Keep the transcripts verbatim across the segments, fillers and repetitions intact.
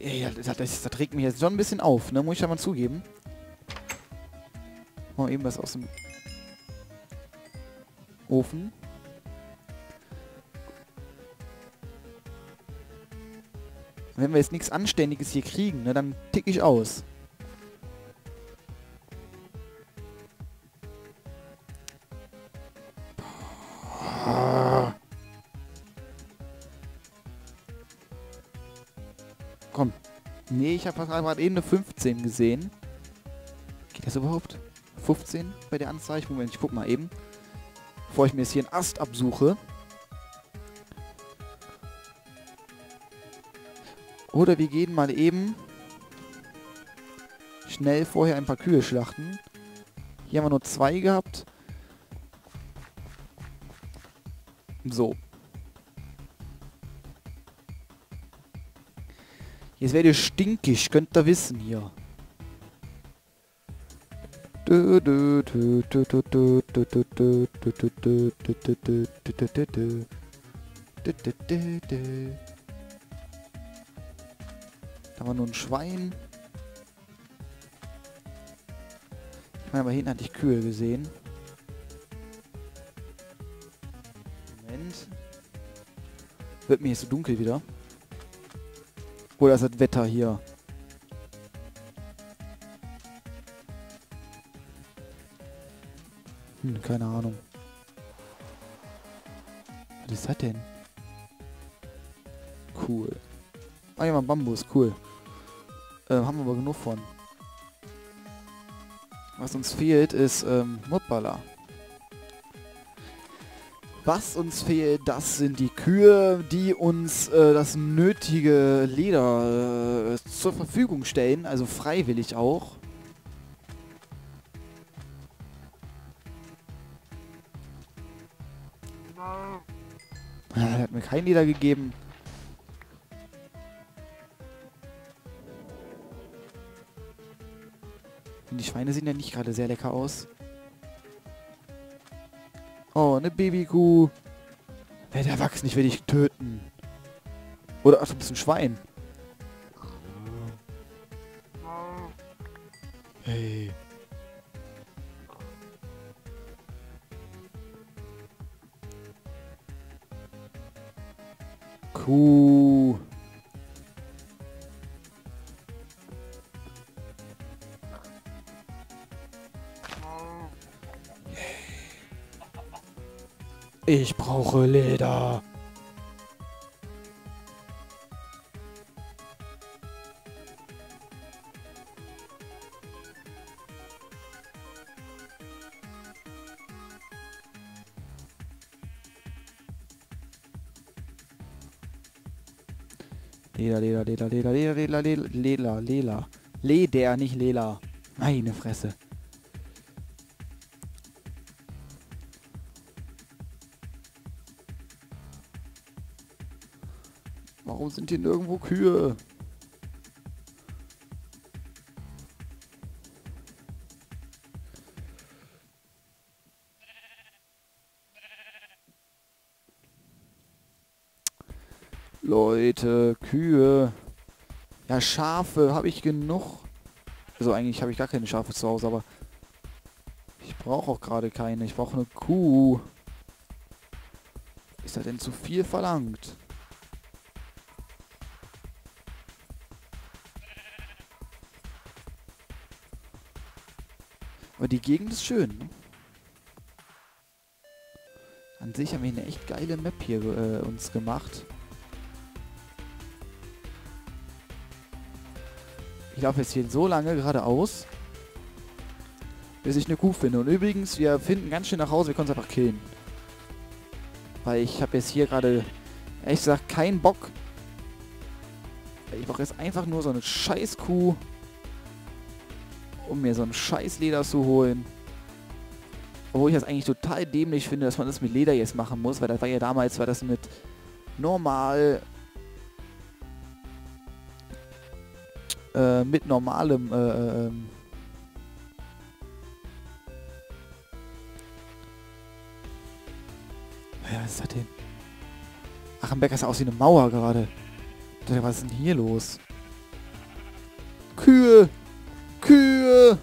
Ey, das, das, das regt mich jetzt schon ein bisschen auf, ne? Muss ich ja mal zugeben. Mal eben was aus dem Ofen. Wenn wir jetzt nichts Anständiges hier kriegen, ne, dann tick ich aus. Komm. Nee, ich habe gerade eben eine fünfzehn gesehen. Geht das überhaupt? fünfzehn bei der Anzeige? Moment, ich guck mal eben. Bevor ich mir jetzt hier einen Ast absuche. Oder wir gehen mal eben schnell vorher ein paar Kühe schlachten. Hier haben wir nur zwei gehabt. So. Jetzt werdet ihr stinkig, könnt ihr wissen hier. Da haben wir nur ein Schwein. Ich meine, aber hinten hatte ich Kühe gesehen. Moment. Wird mir jetzt so dunkel wieder. Oder ist das Wetter hier? Hm, keine Ahnung. Was ist das denn? Cool. Ah ja, mal Bambus, cool. Äh, haben wir aber genug von. Was uns fehlt, ist ähm, Hoppala. Was uns fehlt, das sind die Kühe, die uns äh, das nötige Leder äh, zur Verfügung stellen, also freiwillig auch. Ja, er hat mir kein Leder gegeben. Die Schweine sehen ja nicht gerade sehr lecker aus. Oh, eine Babykuh. Wer der erwachsen, ich will dich töten. Oder, ach, du bist ein Schwein. Hey. Kuh. Ich brauche Leder. Leder, Leder, Leder, Leder, Leder, Leder, Leder, Leder, Leder. Leder, nicht Lela. Meine Fresse. Warum sind hier nirgendwo Kühe? Leute, Kühe. Ja, Schafe habe ich genug. Also eigentlich habe ich gar keine Schafe zu Hause, aber ich brauche auch gerade keine. Ich brauche eine Kuh. Ist das denn zu viel verlangt? Aber die Gegend ist schön, ne? An sich haben wir eine echt geile Map hier äh, uns gemacht. Ich laufe jetzt hier so lange geradeaus, bis ich eine Kuh finde. Und übrigens, wir finden ganz schön nach Hause, wir können es einfach killen. Weil ich habe jetzt hier gerade, ehrlich gesagt, keinen Bock. Ich brauche jetzt einfach nur so eine scheiß Kuh, um mir so ein scheiß Leder zu holen. Obwohl ich das eigentlich total dämlich finde, dass man das mit Leder jetzt machen muss, weil das war ja damals, war das mit normal, äh, mit normalem, äh, ähm, ja, was ist das denn? Ach, am Bäcker ist ja aus wie eine Mauer gerade. Was ist denn hier los? Kühe! Kühe!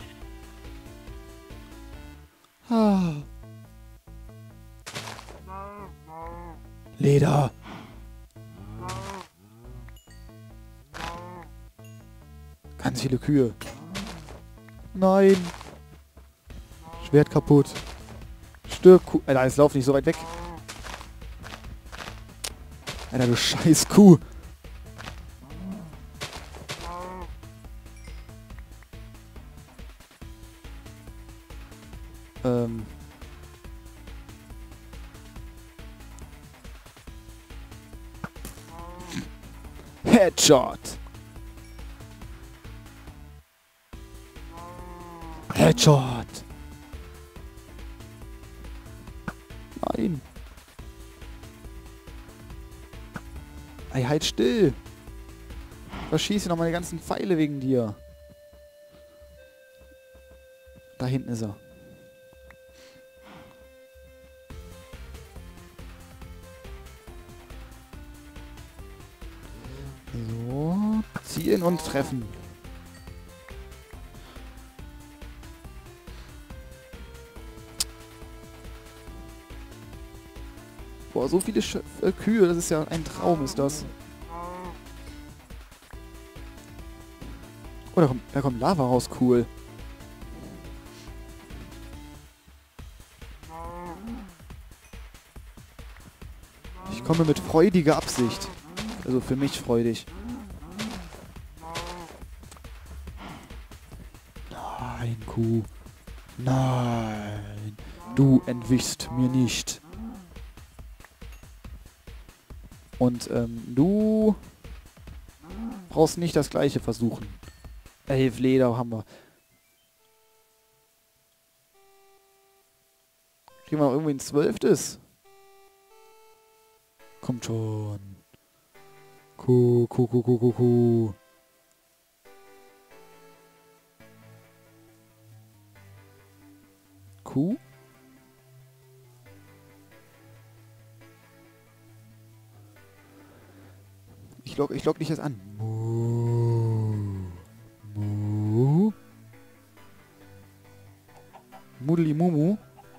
Ah. Leder! Ganz viele Kühe. Nein! Schwert kaputt. Stirb, Kuh. Alter, jetzt lauf nicht so weit weg. Alter, du scheiß Kuh. Ähm. Headshot. Headshot. Nein. Ey, halt still. Verschieße noch meine ganzen Pfeile wegen dir. Da hinten ist er. So, zielen und treffen. Boah, so viele Sch äh, Kühe, das ist ja ein Traum, ist das. Oh, da kommt, da kommt Lava raus, cool. Ich komme mit freudiger Absicht. Also für mich freudig. Nein, Kuh. Nein. Du entwichst mir nicht. Und ähm, du brauchst nicht das gleiche versuchen. Elf Leder haben wir. Kriegen wir noch irgendwie ein zwölftes? Kommt schon. Kuh, Kuh, Kuh, Kuh, Kuh, Kuh. Kuh? Ich lock, ich lock dich jetzt an. Mu. Mu. Mudeli Mumu.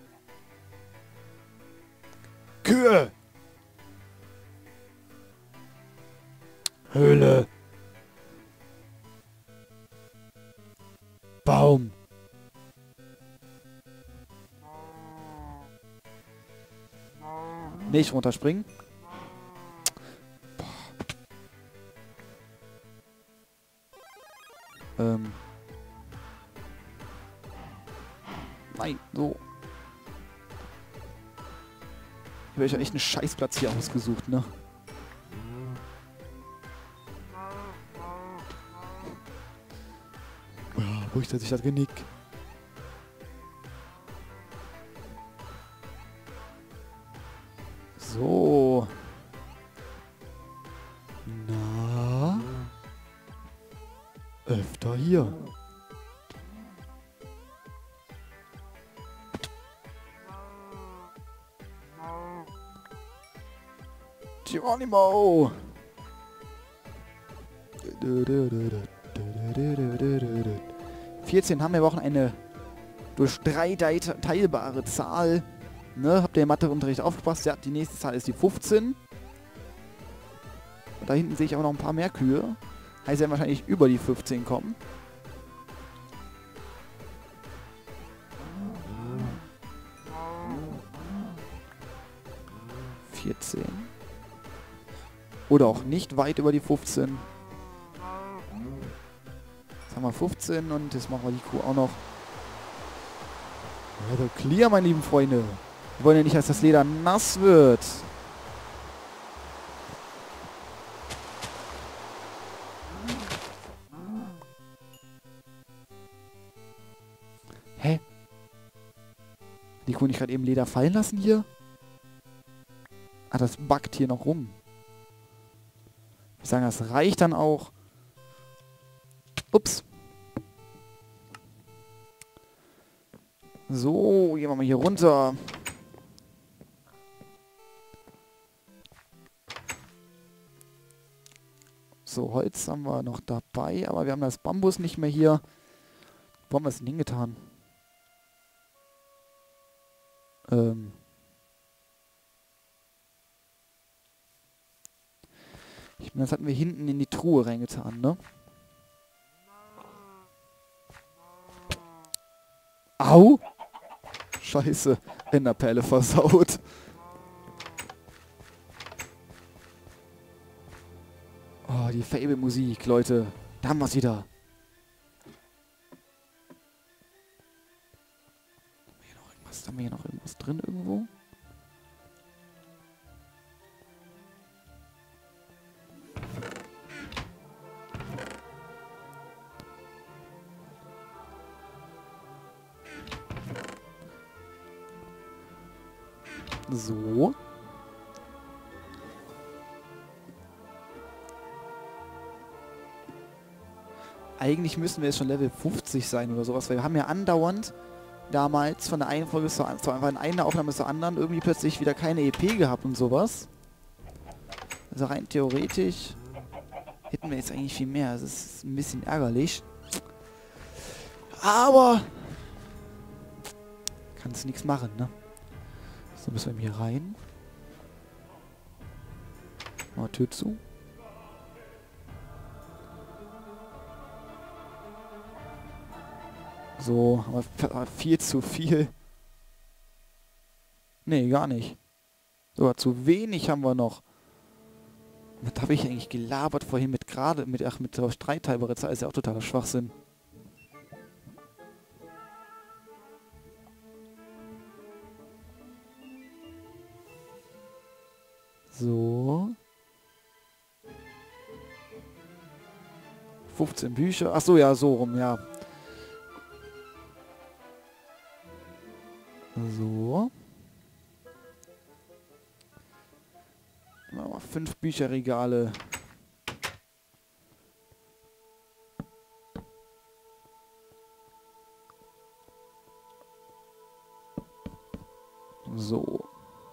Kühe! Höhle. Baum. Nicht runterspringen. Ähm. Nein, so. Ich habe euch ja echt einen Scheißplatz hier ausgesucht, ne? Ja, wo ich sich das Genick. So. Na? Öfter hier. Geronimo! vierzehn haben wir brauchen eine durch drei teilbare Zahl. Ne, habt ihr im Matheunterricht aufgepasst? Ja, die nächste Zahl ist die fünfzehn. Da hinten sehe ich aber noch ein paar mehr Kühe. Heißt, sie werden wahrscheinlich über die fünfzehn kommen. vierzehn. Oder auch nicht weit über die fünfzehn. Jetzt haben wir fünfzehn und jetzt machen wir die Kuh auch noch. Also clear, meine lieben Freunde. Wir wollen ja nicht, dass das Leder nass wird. Hä? Die Kuh nicht gerade eben Leder fallen lassen hier? Ah, das backt hier noch rum. Ich sagen, das reicht dann auch. Ups. So, gehen wir mal hier runter. So, Holz haben wir noch dabei, aber wir haben das Bambus nicht mehr hier. Wo haben wir es denn hingetan? Ähm. Ich meine, das hatten wir hinten in die Truhe reingetan, ne? Au! Scheiße, Enderperle versaut. Oh, die Fable-Musik, Leute. Da haben wir es wieder. Haben wir hier noch irgendwas, haben wir hier noch irgendwas drin irgendwo? So. Eigentlich müssen wir jetzt schon Level fünfzig sein oder sowas, weil wir haben ja andauernd damals von der einen Folge zur, zur von einer Aufnahme zur anderen irgendwie plötzlich wieder keine E P gehabt und sowas. Also rein theoretisch hätten wir jetzt eigentlich viel mehr. Das ist ein bisschen ärgerlich. Aber kannst nichts machen, ne? So, müssen wir hier rein. Mal Tür zu. So, aber viel zu viel. Nee, gar nicht. Sogar zu wenig haben wir noch. Was habe ich eigentlich gelabert vorhin mit gerade, mit, ach, mit der Streithalberitzer, ist ja auch totaler Schwachsinn. So. fünfzehn Bücher. Ach so, ja, so rum, ja. So. Mal fünf Bücherregale. So.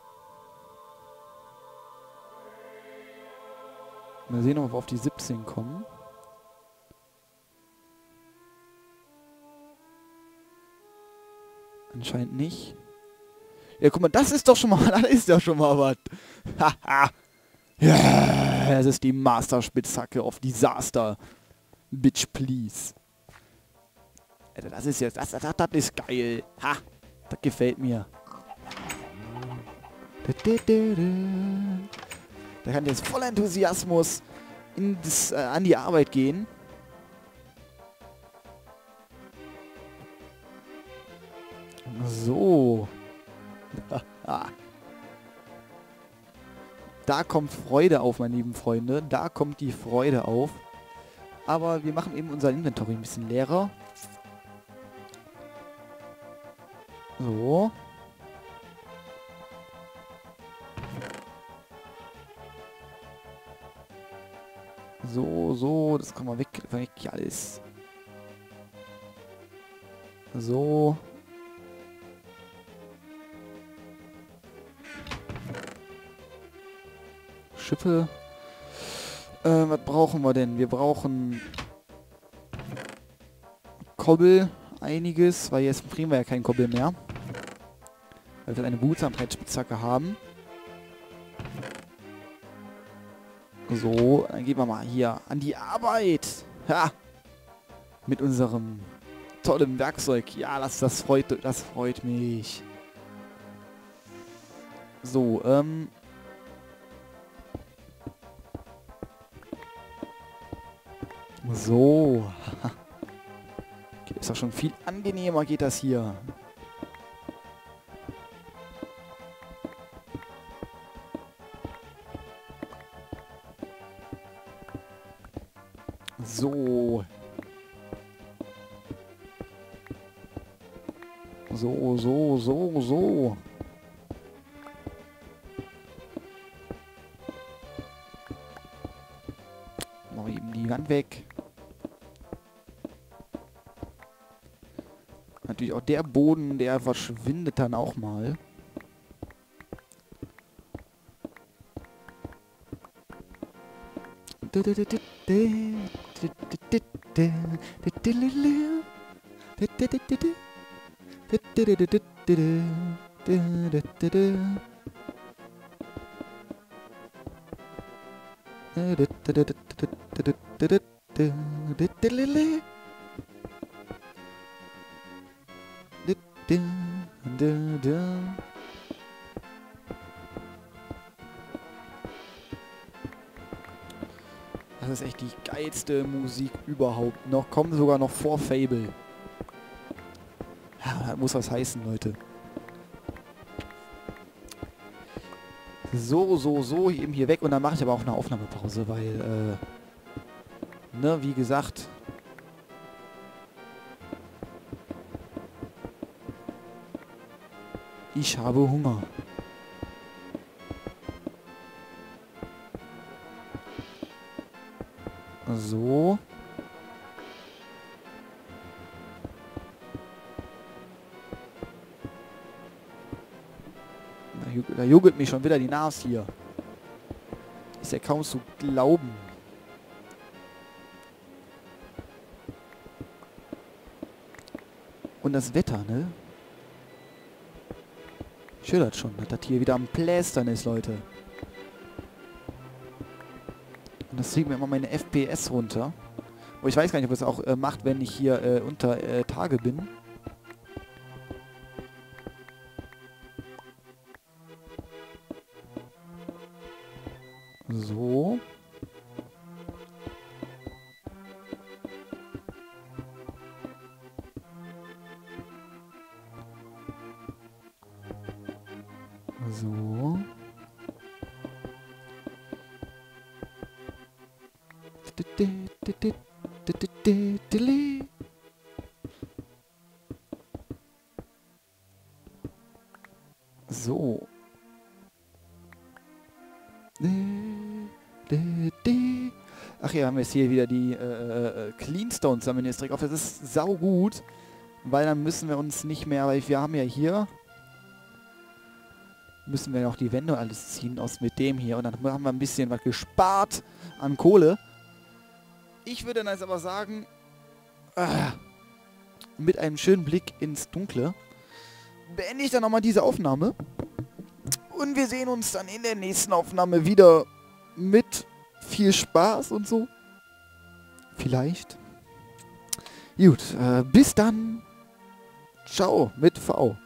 Mal sehen, ob wir auf die siebzehn kommen. Anscheinend nicht. Ja, guck mal, das ist doch schon mal, das ist ja schon mal was. Haha. Ja, das ist die Master-Spitzhacke of Disaster. Bitch, please. Alter, das ist jetzt, das, das, das ist geil. Ha, das gefällt mir. Da kann jetzt voller Enthusiasmus in das, äh, an die Arbeit gehen. So. Da kommt Freude auf, meine lieben Freunde. Da kommt die Freude auf. Aber wir machen eben unser Inventory ein bisschen leerer. So. So, so. Das kann man weg, weg alles. So. Schiffe. Äh, was brauchen wir denn? Wir brauchen Kobbel, einiges, weil jetzt kriegen wir ja keinen Kobbel mehr. Weil wir eine Behutsamkeitsspitzhacke haben. So, dann gehen wir mal hier an die Arbeit. Ha! Mit unserem tollen Werkzeug. Ja, das, das freut, das freut mich. So, ähm... So. Okay, ist doch schon viel angenehmer, geht das hier. So. So, so, so, so. Machen wir eben die Wand weg. Natürlich auch der Boden, der verschwindet dann auch mal. Und Das ist echt die geilste Musik überhaupt. Noch kommen sogar noch vor Fable. Ja, das muss was heißen, Leute. So, so, so, eben hier weg. Und dann mache ich aber auch eine Aufnahmepause, weil, äh, ne, wie gesagt... Ich habe Hunger. So. Da, ju da juckelt mich schon wieder die Nase hier. Ist ja kaum zu glauben. Und das Wetter, ne? Schildert schon, dass das hier wieder am Plästern ist, Leute. Und das zieht mir immer meine F P S runter. Oh, ich weiß gar nicht, ob es auch äh, macht, wenn ich hier äh, unter äh, Tage bin. So. So. So. Ach ja, haben wir jetzt hier wieder die äh, Cleanstones sammeln jetzt direkt auf. Das ist sau gut, weil dann müssen wir uns nicht mehr, weil wir haben ja hier, müssen wir noch die Wände alles ziehen aus mit dem hier und dann haben wir ein bisschen was gespart an Kohle. Ich würde dann jetzt aber sagen, äh, mit einem schönen Blick ins Dunkle beende ich dann nochmal diese Aufnahme und wir sehen uns dann in der nächsten Aufnahme wieder mit viel Spaß und so. Vielleicht. Gut, äh, bis dann. Ciao mit V.